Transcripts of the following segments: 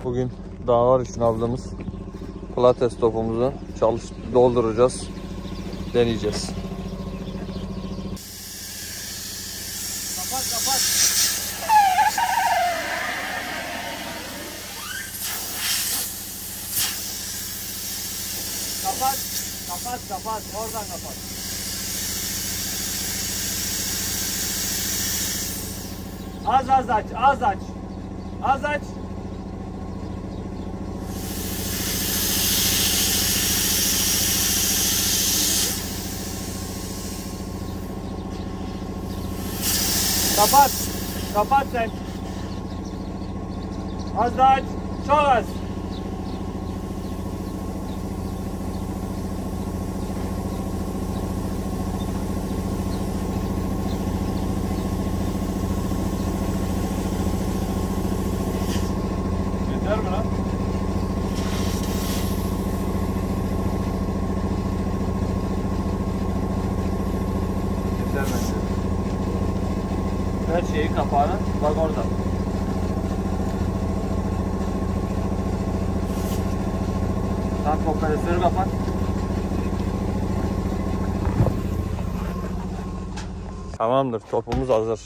Bugün dağlar için aldığımız pilates topumuzu dolduracağız. Deneyeceğiz. Kapat kapat. Kapat. Kapat kapat. Oradan kapat. Az aç. Az aç. Az aç. Kapat. Kapat sen. Az daha aç. Çok az. Yeter mi lan? Yeter bence. Her şeyi kapağını bak orada. Tam kompresörü kapat. Tamamdır, topumuz hazır.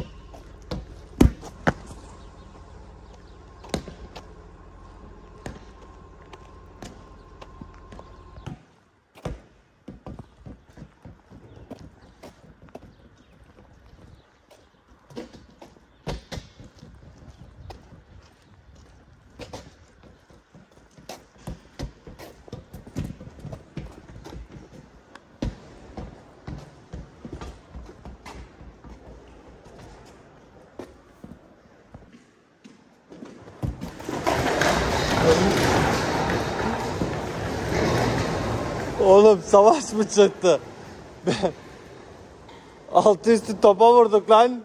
Oğlum savaş mı çıktı? Altı üstü topa vurduk lan.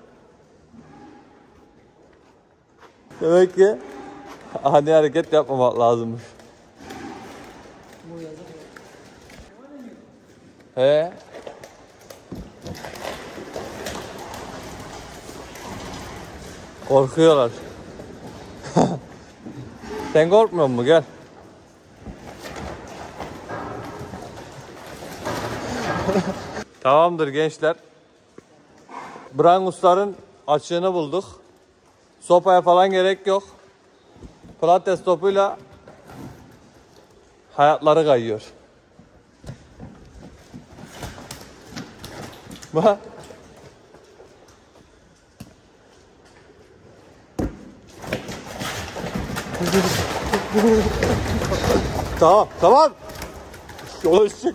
Demek ki ani hareket yapmamak lazımmış. He? Korkuyorlar. Sen korkmuyor musun? Gel. Tamamdır gençler. Brangusların açığını bulduk. Sopaya falan gerek yok. Pilates topuyla hayatları kayıyor. Bak. Tamam, tamam. Yola çık.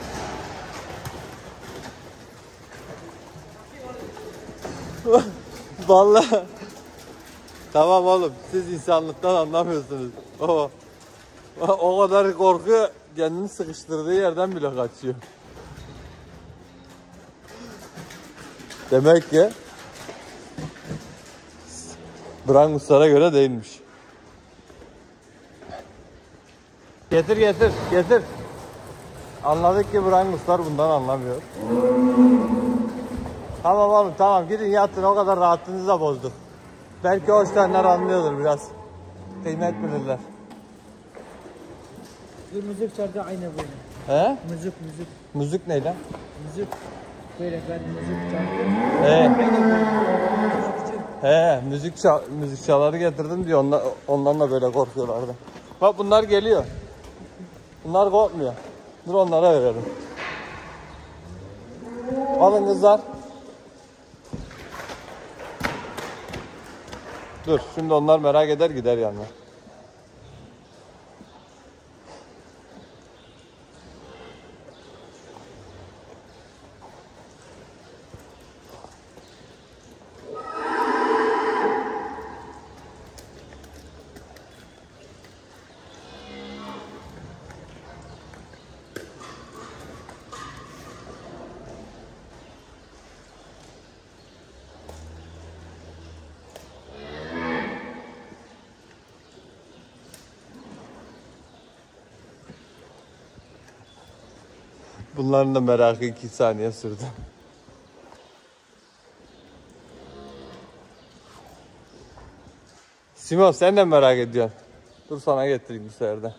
Vallahi. Tamam oğlum, siz insanlıktan anlamıyorsunuz. O kadar korku kendini sıkıştırdığı yerden bile kaçıyor. Demek ki Branguslara göre değilmiş. Getir getir getir. Anladık ki Branguslar bundan anlamıyor. Tamam oğlum tamam, gidin yatın, o kadar rahatınızı da bozduk. Belki hoşlananlar anlıyordur biraz. Kıymet bilirler. Bir müzik çaldı aynı böyle. He? Müzik. Müzik ne lan? Müzik. Böyle ben müzik çaldı. He. Aynı böyle. Müzik çaları getirdim diyor. Ondan da böyle korkuyorlardı. Bak bunlar geliyor. Bunlar korkmuyor. Dur onlara verelim. Alın kızlar. Dur şimdi onlar merak eder gider yanına. Bunların da merakı 2 saniye sürdü. Simon sen de merak ediyorsun. Dur sana getireyim bu sefer de.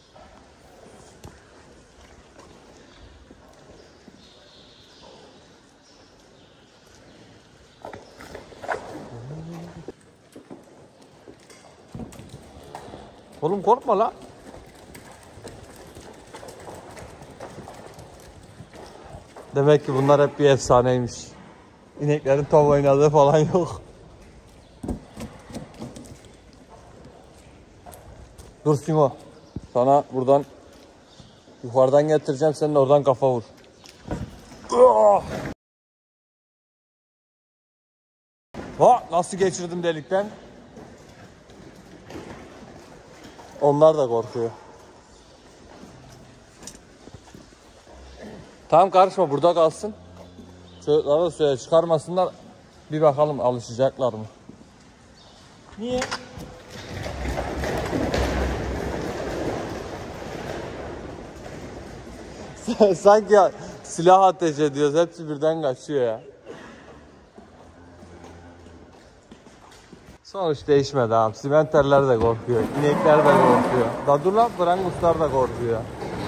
Oğlum korkma la. Demek ki bunlar hep bir efsaneymiş. İneklerin top oynadığı falan yok. Dur Simo. Sana buradan yukarıdan getireceğim, senin oradan kafa vur. Ha, nasıl geçirdim delikten? Onlar da korkuyor. Tamam karışma, burada kalsın. Çocuklara da söyle çıkarmasınlar. Bir bakalım alışacaklar mı? Niye? Sanki ya, silah ateş ediyoruz. Hepsi birden kaçıyor ya. Sonuç değişmedi abi. Simenterler de korkuyor. İnekler de korkuyor. Dadula pranguslar da korkuyor.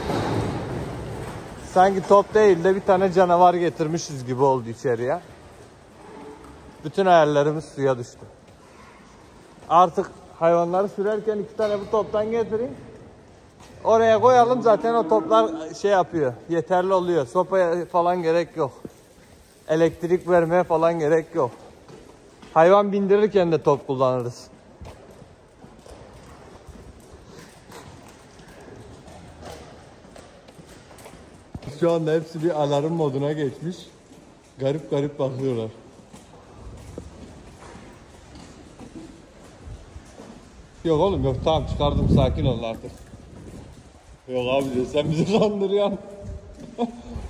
Sanki top değil de bir tane canavar getirmişiz gibi oldu içeriye. Bütün hayallerimiz suya düştü. Artık hayvanları sürerken 2 tane bu toptan getireyim. Oraya koyalım, zaten o toplar şey yapıyor. Yeterli oluyor. Sopaya falan gerek yok. Elektrik vermeye falan gerek yok. Hayvan bindirirken de top kullanırız. Şu anda hepsi bir alarm moduna geçmiş. Garip garip bakıyorlar. Yok oğlum yok, tamam çıkardım, sakin ol artık. Yok abi diyor, sen bizi kandırıyorsun.